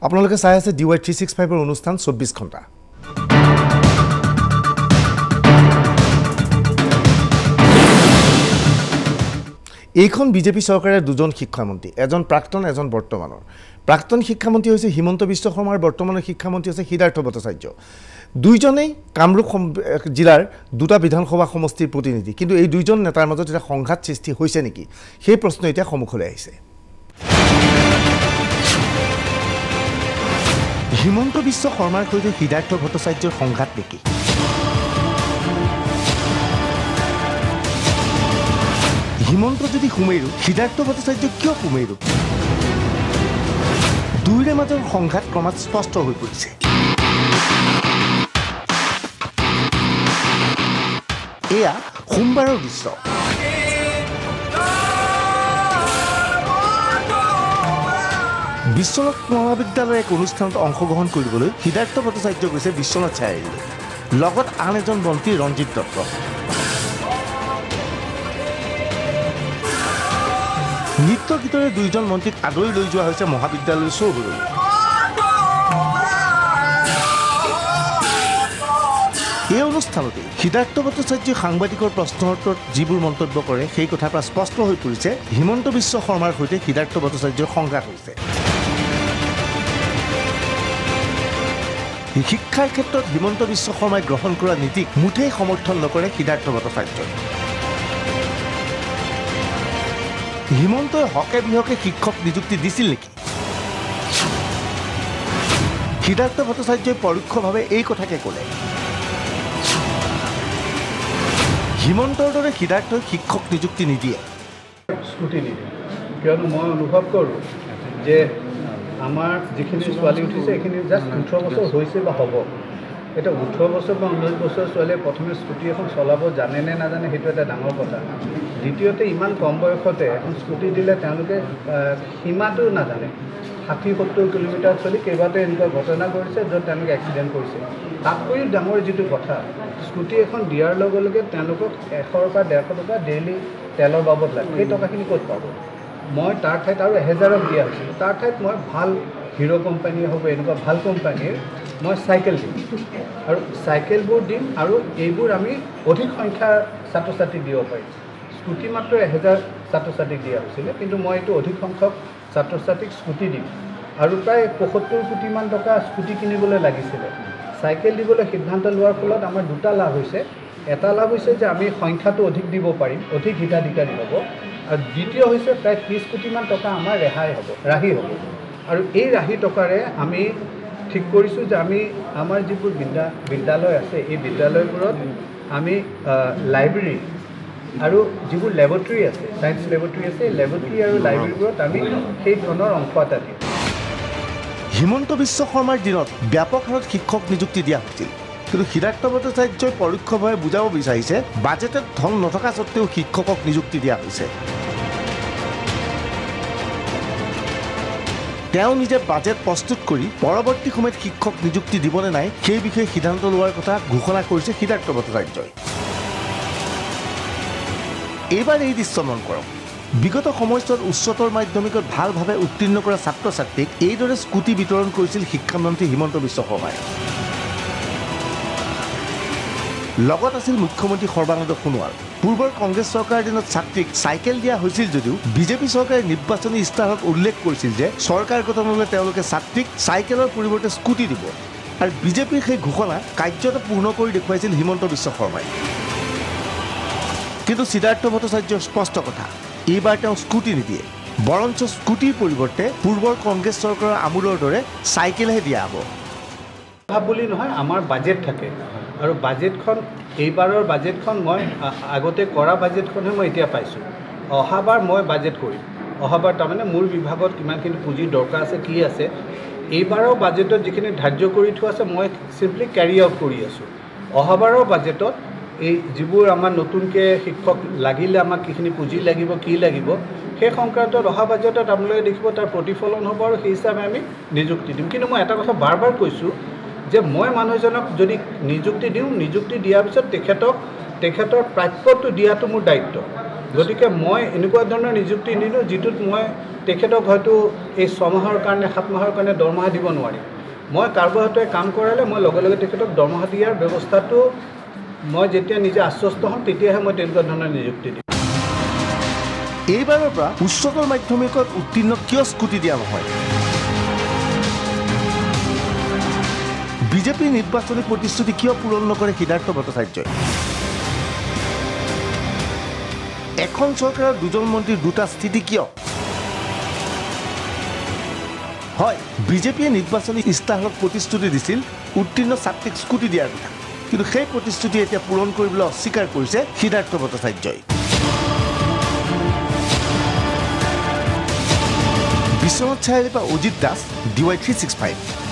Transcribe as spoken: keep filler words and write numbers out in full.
আপোনালোকে চাই আছে ডি ৱাই থ্ৰী ছিক্সটি ফাইভৰ অনুষ্ঠান চৌব্বিছ ঘণ্টা। এইখন বিজেপি চৰকাৰৰ দুজন শিক্ষামন্ত্ৰী, এজন প্ৰাক্তন এজন বৰ্তমানৰ। প্ৰাক্তন শিক্ষামন্ত্ৰী হৈছে হিমন্ত বিশ্ব শৰ্মা আৰু বৰ্তমানৰ শিক্ষামন্ত্ৰী হৈছে সিদ্ধাৰ্থ ভট্টাচাৰ্য। দুইজনেই কামৰূপ জিলাৰ দুটা বিধানসভা সমষ্টিৰ প্ৰতিনিধি, কিন্তু এই দুইজন নেতাৰ মাজত এটা সংঘাত সৃষ্টি হৈছে নেকি সেই প্ৰশ্ন এতিয়া সন্মুখলৈ আহিছে। হিমন্ত বিশ্ব শৰ্মাৰ সৈতে সিদ্ধাৰ্থ ভট্টাচাৰ্যৰ সংঘাত নেকি? হিমন্ত যদি সুমেৰু, সিদ্ধাৰ্থ ভট্টাচাৰ্য কিয় সুমেৰু? দুয়োৰে মাজৰ সংঘাত ক্ৰমাৎ স্পষ্ট হৈ পৰিছে। এয়া সোমবাৰৰ দৃশ্য। বিশ্বনাথ মহাবিদ্যালয়ৰ এক অনুষ্ঠানত অংশগ্ৰহণ কৰিবলৈ সিদ্ধাৰ্থ ভট্টাচাৰ্য গৈছে বিশ্বনাথ চাৰিআলিলৈ, লগত আন এজন মন্ত্ৰী ৰঞ্জিত দত্ত। নৃত্য গীতৰে দুইজন মন্ত্ৰীক আদৰি লৈ যোৱা হৈছে মহাবিদ্যালয়ৰ চৌহদলৈ। এই অনুষ্ঠানতে সিদ্ধাৰ্থ ভট্টাচাৰ্যই সাংবাদিকৰ প্ৰশ্নৰ উত্তৰত যিবোৰ মন্তব্য কৰে সেই কথাৰ পৰা স্পষ্ট হৈ পৰিছে হিমন্ত বিশ্ব শৰ্মাৰ সৈতে সিদ্ধাৰ্থ ভট্টাচাৰ্যৰ সংঘাত হৈছে। শিক্ষাৰ ক্ষেত্ৰত হিমন্ত বিশ্ব শৰ্মাই গ্ৰহণ কৰা নীতিক মুঠেই সমৰ্থন নকৰে সিদ্ধাৰ্থ ভট্টাচাৰ্যই। হিমন্তই হকে বিহকে শিক্ষক নিযুক্তি দিছিল নেকি? সিদ্ধাৰ্থ ভট্টাচাৰ্যই পৰোক্ষভাৱে এই কথাকে ক'লে। হিমন্তৰ দৰে সিদ্ধাৰ্থই শিক্ষক নিযুক্তি নিদিয়ে। স্কুটি নিদিয়ে কিয়নো মই অনুভৱ কৰোঁ যে আমাৰ যিখিনি ছোৱালী উঠিছে এইখিনি জাষ্ট ওঠৰ বছৰ হৈছে বা হ'ব। এতিয়া ওঠৰ বছৰ বা ঊনৈছ বছৰ ছোৱালীয়ে প্ৰথমে স্কুটি এখন চলাব জানে নে নাজানে সেইটো এটা ডাঙৰ কথা। দ্বিতীয়তে ইমান কম বয়সতে এখন স্কুটি দিলে তেওঁলোকে সীমাটো নাজানে। ষাঠি সত্তৰ কিলোমিটাৰ চলি কেইবাটাও এনেকুৱা ঘটনা কৰিছে য'ত তেওঁলোকে এক্সিডেণ্ট কৰিছে। তাতকৈও ডাঙৰ যিটো কথা, স্কুটি এখন দিয়াৰ লগে লগে তেওঁলোকক এশৰ পৰা ডেৰশ টকা ডেইলি তেলৰ বাবদ লাগে। সেই টকাখিনি ক'ত পাব? মই তাৰ ঠাইত আৰু এহেজাৰক দিয়া হৈছিল, তাৰ ঠাইত মই ভাল হিৰ' কোম্পানীয়ে হ'ব এনেকুৱা ভাল কোম্পানীৰ মই চাইকেল দিম আৰু চাইকেলবোৰ দিম আৰু এইবোৰ আমি অধিক সংখ্যাৰ ছাত্ৰ ছাত্ৰীক দিব পাৰিম। স্কুটি মাত্ৰ এহেজাৰ ছাত্ৰ ছাত্ৰীক দিয়া হৈছিলে, কিন্তু মই এইটো অধিক সংখ্যক ছাত্ৰ ছাত্ৰীক স্কুটি দিম আৰু প্ৰায় পঁয়সত্তৰ কোটিমান টকা স্কুটি কিনিবলৈ লাগিছিলে। চাইকেল দিবলৈ সিদ্ধান্ত লোৱাৰ ফলত আমাৰ দুটা লাভ হৈছে। এটা লাভ হৈছে যে আমি সংখ্যাটো অধিক দিব পাৰিম, অধিক হিতাধিকাৰী হ'ব, আৰু দ্বিতীয় হৈছে প্ৰায় ত্ৰিছ কোটিমান টকা আমাৰ ৰেহাই হ'ব, ৰাহি হ'ব। আৰু এই ৰাহি টকাৰে আমি ঠিক কৰিছোঁ যে আমি আমাৰ যিবোৰ বিদ্যা বিদ্যালয় আছে এই বিদ্যালয়বোৰত আমি লাইব্ৰেৰী আৰু যিবোৰ লেবৰেটৰী আছে, ছায়েন্স লেবৰেটৰী আছে, লেবৰেটৰী আৰু লাইব্ৰেৰীবোৰত আমি সেই ধৰণৰ অংশ এটা দিওঁ। হিমন্ত বিশ্ব শৰ্মাৰ দিনত ব্যাপক হাৰত শিক্ষক নিযুক্তি দিয়া হৈছিল, কিন্তু সিদ্ধাৰ্থ ভট্টাচাৰ্যই পৰোক্ষভাৱে বুজাব বিচাৰিছে বাজেটত ধন নথকা স্বত্বেও শিক্ষকক নিযুক্তি দিয়া হৈছে। তেওঁ নিজে বাজেট প্ৰস্তুত কৰি পৰৱৰ্তী সময়ত শিক্ষক নিযুক্তি দিবনে নাই সেই বিষয়ে সিদ্ধান্ত লোৱাৰ কথা ঘোষণা কৰিছে সিদ্ধাৰ্থ ভট্টাচাৰ্যই। এইবাৰ এই দৃশ্য মন কৰক। বিগত সময়ছোৱাত উচ্চতৰ মাধ্যমিকত ভালভাৱে উত্তীৰ্ণ কৰা ছাত্ৰ ছাত্ৰীক এইদৰে স্কুটি বিতৰণ কৰিছিল শিক্ষামন্ত্ৰী হিমন্ত বিশ্ব শৰ্মাই। লগত আছিল মুখ্যমন্ত্ৰী সৰ্বানন্দ সোণোৱাল। পূৰ্বৰ কংগ্ৰেছ চৰকাৰৰ দিনত ছাত্ৰীক চাইকেল দিয়া হৈছিল যদিও বিজেপি চৰকাৰে নিৰ্বাচনী ইস্তাহাৰত উল্লেখ কৰিছিল যে চৰকাৰ গঠন হ'লে তেওঁলোকে ছাত্ৰীক চাইকেলৰ পৰিৱৰ্তে স্কুটি দিব, আৰু বিজেপিৰ সেই ঘোষণা কাৰ্যত পূৰ্ণ কৰি দেখুৱাইছিল হিমন্ত বিশ্ব শৰ্মাই। কিন্তু সিদ্ধাৰ্থ ভট্টাচাৰ্যৰ স্পষ্ট কথা, এইবাৰ তেওঁ স্কুটি নিদিয়ে, বৰঞ্চ স্কুটিৰ পৰিৱৰ্তে পূৰ্বৰ কংগ্ৰেছ চৰকাৰৰ আমোলৰ দৰে চাইকেলহে দিয়া হ'ব। ভাব বুলি নহয়, আমাৰ বাজেট থাকে আৰু বাজেটখন এইবাৰৰ বাজেটখন মই আগতে কৰা বাজেটখনহে মই এতিয়া পাইছোঁ। অহাবাৰ মই বাজেট কৰিম, অহাবাৰ তাৰমানে মোৰ বিভাগত কিমানখিনি পুঁজিৰ দৰকাৰ আছে কি আছে এইবাৰৰ বাজেটত যিখিনি ধাৰ্য কৰি থোৱা আছে মই চিম্পলি কেৰি আউট কৰি আছোঁ। অহাবাৰৰ বাজেটত এই যিবোৰ আমাৰ নতুনকৈ শিক্ষক লাগিলে আমাক কিখিনি পুঁজি লাগিব কি লাগিব সেই সংক্ৰান্তত অহা বাজেটত আপোনালোকে দেখিব তাৰ প্ৰতিফলন হ'ব আৰু সেই হিচাপে আমি নিযুক্তি দিম। কিন্তু মই এটা কথা বাৰ বাৰ কৈছোঁ যে মই মানুহজনক যদি নিযুক্তি দিওঁ, নিযুক্তি দিয়াৰ পিছত তেখেতক তেখেতৰ প্ৰাপ্যটো দিয়াটো মোৰ দায়িত্ব। গতিকে মই এনেকুৱা ধৰণৰ নিযুক্তি নিদিওঁ যিটোত মই তেখেতক হয়তো এই ছমাহৰ কাৰণে সাত মাহৰ কাৰণে দৰমহা দিব নোৱাৰিম। মই কাৰোবাৰ হয়তো কাম কৰালে মই লগে লগে তেখেতক দৰমহা দিয়াৰ ব্যৱস্থাটো মই যেতিয়া নিজে আশ্বস্ত হ'ম তেতিয়াহে মই তেনেকুৱা ধৰণৰ নিযুক্তি দিম। এইবাৰৰ পৰা উচ্চতৰ মাধ্যমিকত উত্তীৰ্ণ কিয় স্কুটি দিয়া নহয়? বিজেপিৰ নিৰ্বাচনী প্ৰতিশ্ৰুতি কিয় পূৰণ নকৰে সিদ্ধাৰ্থ ভট্টাচাৰ্যই? এখন চৰকাৰৰ দুজন মন্ত্ৰীৰ দুটা স্থিতি কিয়? হয়, বিজেপিয়ে নিৰ্বাচনী ইস্তাহাৰত প্ৰতিশ্ৰুতি দিছিল উত্তীৰ্ণ ছাত্ৰীক স্কুটি দিয়াৰ কথা, কিন্তু সেই প্ৰতিশ্ৰুতি এতিয়া পূৰণ কৰিবলৈ অস্বীকাৰ কৰিছে সিদ্ধাৰ্থ ভট্টাচাৰ্যই। বিশ্বনাথ চাৰিআলিৰ পৰা Ajit Das, D Y three six five.